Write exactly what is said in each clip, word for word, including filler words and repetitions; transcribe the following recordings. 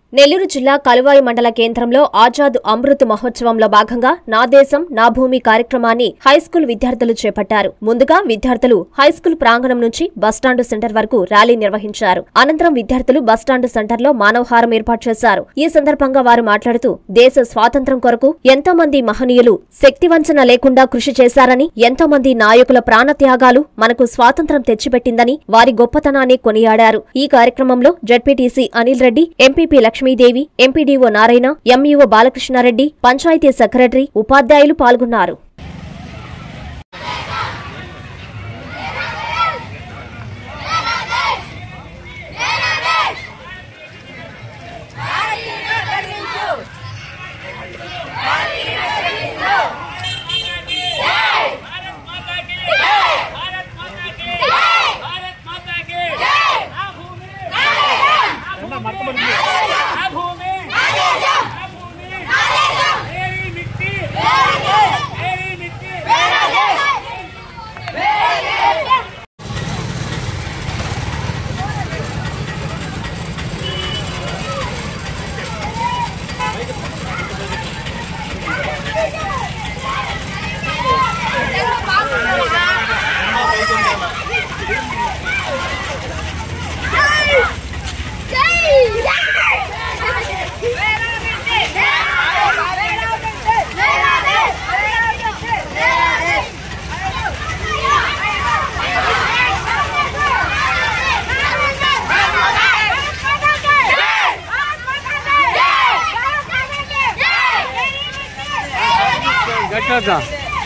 నెల్లూరు జిల్లా కలువాయి మండల కేంద్రంలో ఆజాద్ అమృత్ మహోత్సవంలో భాగంగా నా దేశం నా భూమి కార్యక్రమాన్ని హైస్కూల్ విద్యార్థులు చేపట్టారు. ముందుగా విద్యార్థులు హైస్కూల్ ప్రాంగణం నుంచి బస్టాండు సెంటర్ వరకు ర్యాలీ నిర్వహించారు. అనంతరం విద్యార్థులు బస్టాండు సెంటర్లో మానవహారం ఏర్పాటు చేశారు. ఈ సందర్భంగా వారు మాట్లాడుతూ దేశ స్వాతంత్ర్యం కొరకు ఎంతో మంది మహనీయులు శక్తివంచన లేకుండా కృషి చేశారని, ఎంతో మంది నాయకుల ప్రాణత్యాగాలు మనకు స్వాతంత్ర్యం తెచ్చిపెట్టిందని వారి గొప్పతనాన్ని కొనియాడారు. ఈ కార్యక్రమంలో ZPTC Anil Reddy, MPP Lakshmidevi, MPDO Narayana, MEO Balakrishna Reddy, panchayati secretary, ఉపాధ్యాయులు పాల్గొన్నారు. Gata.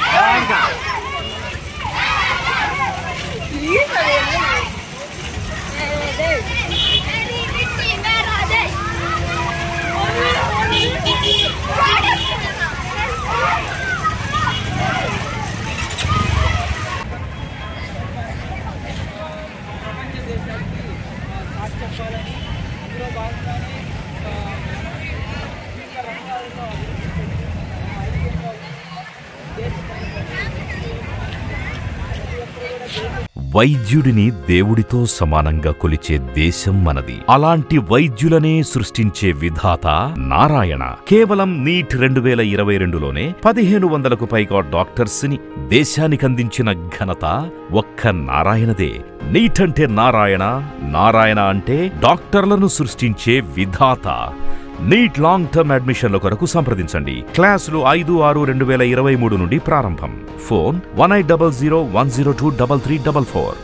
వైద్యుడిని దేవుడితో సమానంగా కొలిచే దేశం మనది. అలాంటి వైద్యులనే సృష్టించే విధాత నారాయణ. కేవలం నీట్ రెండు వేల ఇరవై రెండులోనే పదిహేను వందలకు పైగా డాక్టర్స్ ని దేశానికందించిన ఘనత ఒక్క నారాయణదే. నీట్ అంటే నారాయణ, నారాయణ అంటే డాక్టర్లను సృష్టించే విధాత. నీట్ లాంగ్ టర్మ్ అడ్మిషన్ల కొరకు సంప్రదించండి. క్లాసులు ఐదు ఆరు రెండు వేల ఇరవై మూడు నుండి ప్రారంభం. Phone one eight double zero one zero two double three double four.